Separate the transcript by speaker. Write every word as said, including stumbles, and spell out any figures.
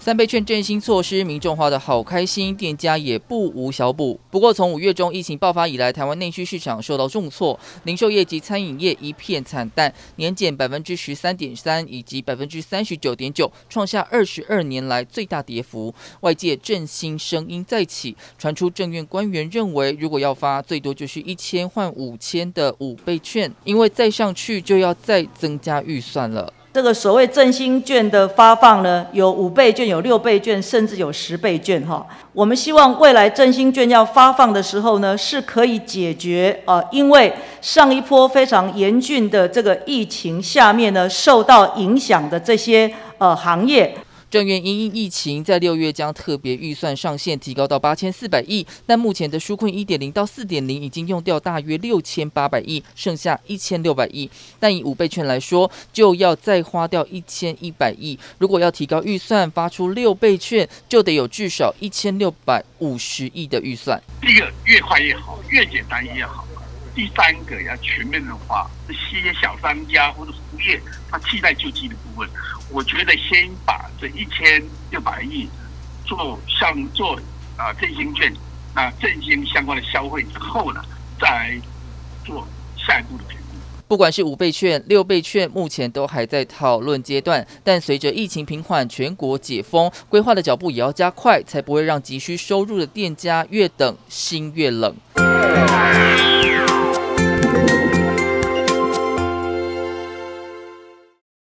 Speaker 1: 三倍券振兴措施，民众花得好开心，店家也不无小补。不过，从五月中疫情爆发以来，台湾内需市场受到重挫，零售业及餐饮业一片惨淡，年减百分之十三点三以及百分之三十九点九，创下二十二年来最大跌幅。外界振兴声音再起，传出政院官员认为，如果要发，最多就是一千换五千的五倍券，因为再上去就要再增加预算了。
Speaker 2: 这个所谓振兴券的发放呢，有五倍券、有六倍券，甚至有十倍券哈。我们希望未来振兴券要发放的时候呢，是可以解决呃，因为上一波非常严峻的这个疫情下面呢，受到影响的这些呃行业。
Speaker 1: 政院因应疫情，在六月将特别预算上限提高到八千四百亿，但目前的纾困 一点零 到 四点零 已经用掉大约六千八百亿，剩下一千六百亿。但以五倍券来说，就要再花掉一千一百亿。如果要提高预算，发出六倍券，就得有至少一千六百五十亿的预算。
Speaker 3: 第一个越快越好，越简单越好。第三个要全面的话，这些小商家或者服务业，他期待救济的部分，我觉得先把这一千六百亿做像做啊振兴券，那振兴相关的消费之后呢，再来做下一步的评估。
Speaker 1: 不管是五倍券、六倍券，目前都还在讨论阶段。但随着疫情平缓，全国解封，规划的脚步也要加快，才不会让急需收入的店家越等心越冷。